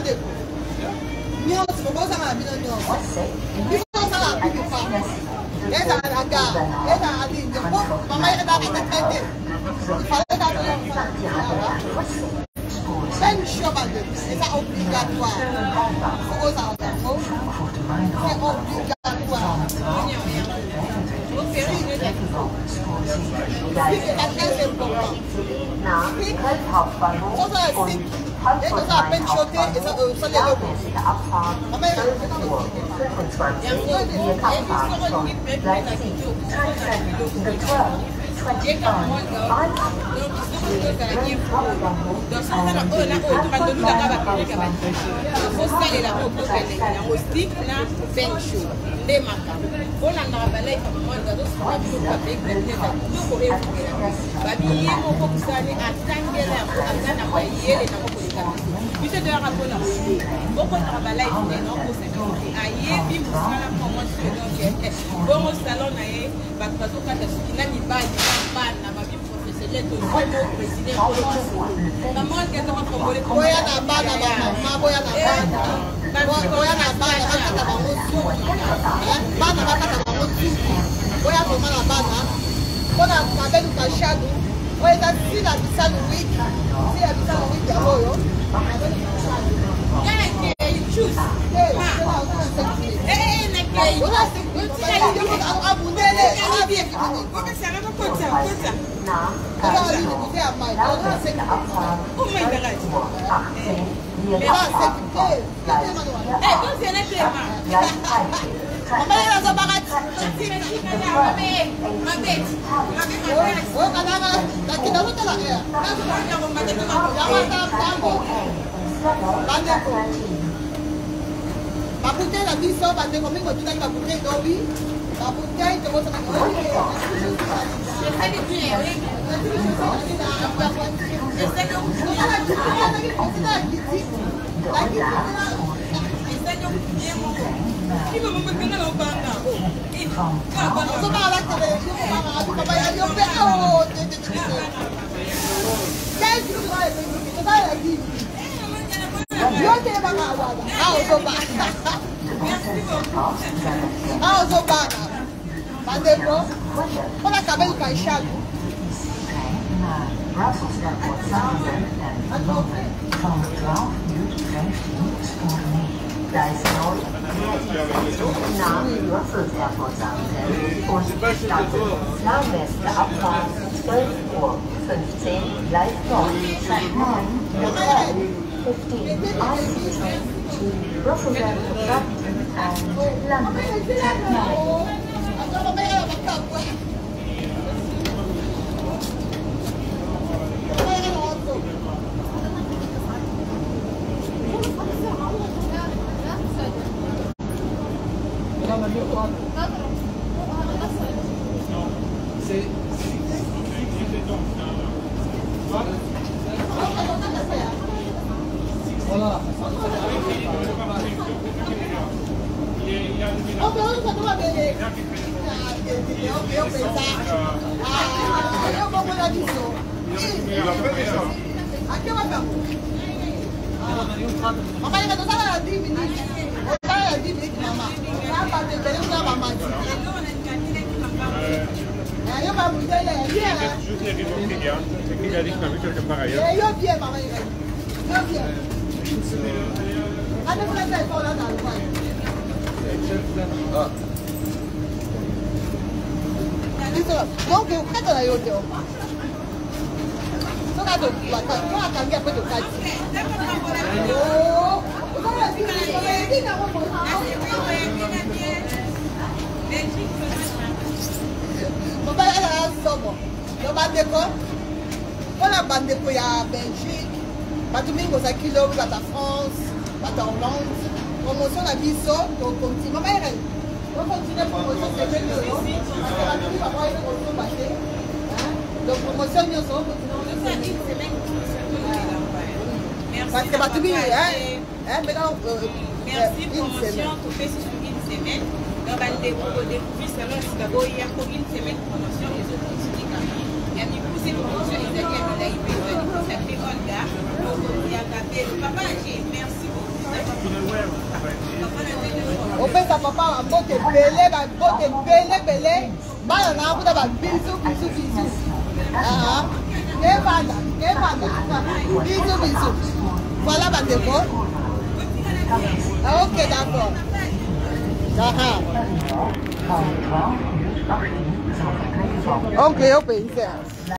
bandeko. Nyonso bozanga na bino nyonso. Biso osala bibi fa. Eza na gare, eza na ligne. Mama eza na traité. Il fallait d'aller c'est une chose bandeko. C'est obligatoire. C'est obligatoire. C'est très important. Ça à peine choqué et ça les locaux. Merci promotion tout fait sur une semaine. Donc, on découvrir selon ce d'abord il y a pour une semaine promotion et autres continuent quand même. Il y a une poussée promotion et il y a une consacrée Olga. Donc, il y a tapé. Papa, merci beaucoup. papa va bote belé, va bote belé. Bah, on a un peu de bisous. Ah, bisous. Voilà ma déco. Ah, ok, d'accord. Ah. Ok, au pays.